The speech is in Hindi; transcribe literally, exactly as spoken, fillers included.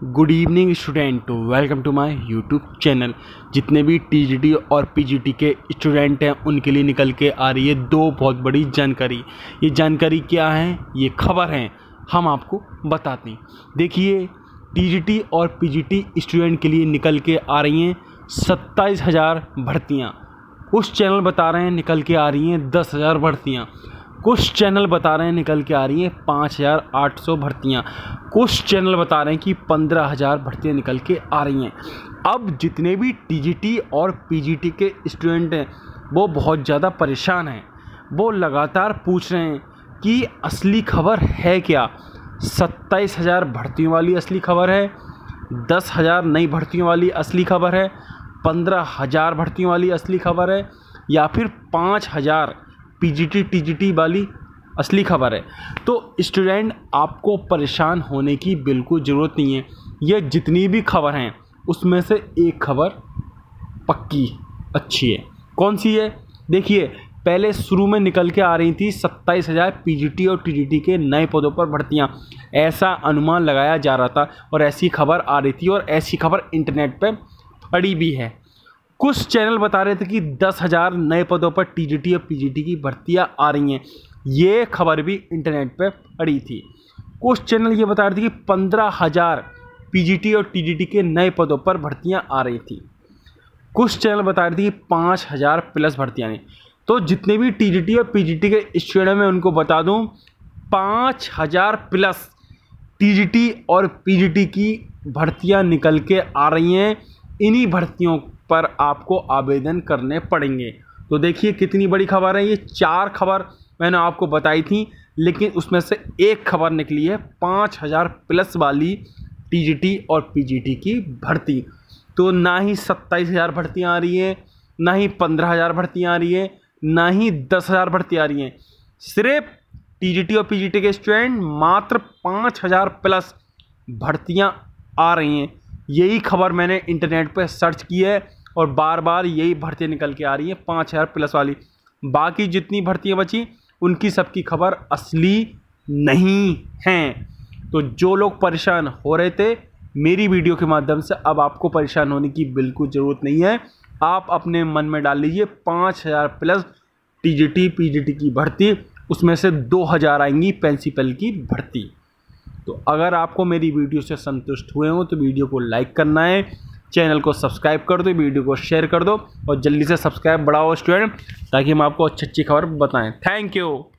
Good evening student, welcome to my YouTube channel. जितने भी टीजीटी और पीजीटी के स्टूडेंट हैं उनके लिए निकल के आ रही है दो बहुत बड़ी जानकारी। ये जानकारी क्या है, ये खबर है, हम आपको बताते हैं। देखिए, टीजीटी और पीजीटी स्टूडेंट के लिए निकल के आ रही हैं सत्ताईस हज़ार भर्तियाँ। कुछ चैनल बता रहे हैं निकल के आ रही हैं दस हज़ार भर्तियाँ, कुछ चैनल बता रहे हैं निकल के आ रही हैं पाँच हज़ार आठ सौ भर्तियाँ, कुछ चैनल बता रहे हैं कि पंद्रह हज़ार भर्तियाँ निकल के आ रही हैं। अब जितने भी टीजीटी और पीजीटी के स्टूडेंट हैं वो बहुत ज़्यादा परेशान हैं। वो लगातार पूछ रहे हैं कि असली खबर है क्या। सत्ताईस हज़ार भर्तियों वाली असली खबर है, दस हज़ार नई भर्तियों वाली असली खबर है, पंद्रह हज़ार भर्तियों वाली असली खबर है, या फिर पाँच हज़ार पीजीटी टीजीटी वाली असली खबर है। तो स्टूडेंट, आपको परेशान होने की बिल्कुल ज़रूरत नहीं है। ये जितनी भी खबर हैं उसमें से एक खबर पक्की अच्छी है। कौन सी है? देखिए, पहले शुरू में निकल के आ रही थी सत्ताईस हज़ार पीजीटी और टीजीटी के नए पदों पर भर्तियां, ऐसा अनुमान लगाया जा रहा था और ऐसी खबर आ रही थी और ऐसी खबर इंटरनेट पे पड़ी भी है। कुछ चैनल बता रहे थे कि दस हज़ार नए पदों पर टीजीटी और पीजीटी की भर्तियां आ रही हैं, ये खबर भी इंटरनेट पे पड़ी थी। कुछ चैनल ये बता रहे थे कि पंद्रह हज़ार पीजीटी और टीजीटी के नए पदों पर भर्तियां आ रही थी। कुछ चैनल बता रहे थे कि पाँच हज़ार प्लस भर्तियां नहीं। तो जितने भी टीजीटी और पीजीटी के स्टूडेंट में उनको बता दूं, पाँच हज़ार प्लस टीजीटी और पीजीटी की भर्तियां निकल के आ रही हैं। इन्हीं भर्तियों पर आपको आवेदन करने पड़ेंगे। तो देखिए कितनी बड़ी खबर है। ये चार खबर मैंने आपको बताई थी, लेकिन उसमें से एक खबर निकली है पाँच हज़ार प्लस वाली टीजीटी और पीजीटी की भर्ती। तो ना ही सत्ताईस हज़ार भर्तियाँ आ रही हैं, ना ही पंद्रह हज़ार भर्तियाँ आ रही हैं, ना ही दस हज़ार भर्ती आ रही हैं। सिर्फ टीजीटी और पीजीटी के स्टूडेंट मात्र पाँच हज़ार प्लस भर्तियाँ आ रही हैं। यही खबर मैंने इंटरनेट पर सर्च की है और बार बार यही भर्तियाँ निकल के आ रही हैं पाँच हज़ार प्लस वाली। बाकी जितनी भर्तियाँ बची उनकी सबकी खबर असली नहीं हैं। तो जो लोग परेशान हो रहे थे मेरी वीडियो के माध्यम से, अब आपको परेशान होने की बिल्कुल ज़रूरत नहीं है। आप अपने मन में डाल लीजिए पाँच हज़ार प्लस टीजीटी पीजीटी की भर्ती, उसमें से दो हज़ार आएंगी प्रिंसिपल की भर्ती। तो अगर आपको मेरी वीडियो से संतुष्ट हुए हो तो वीडियो को लाइक करना है, चैनल को सब्सक्राइब कर दो, वीडियो को शेयर कर दो और जल्दी से सब्सक्राइब बढ़ाओ स्टूडेंट, ताकि हम आपको अच्छी अच्छी खबर बताएं। Thank you.